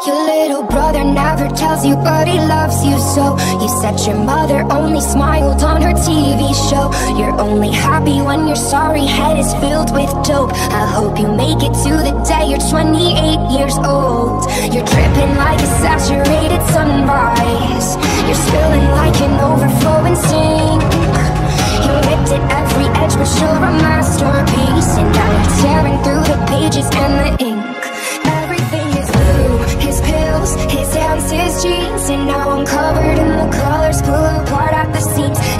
Your little brother never tells you, but he loves you so. You said your mother only smiled on her TV show. You're only happy when your sorry head is filled with dope. I hope you make it to the day you're 28 years old. You're dripping like a saturated sunrise. You're spilling like an overflowing sink. You ripped at every edge, but you're a masterpiece. And now you're tearing through the pages and the ink. Everything is blue, his pills, his hands, his jeans. And now I'm covered in the colors, pull apart at the seams.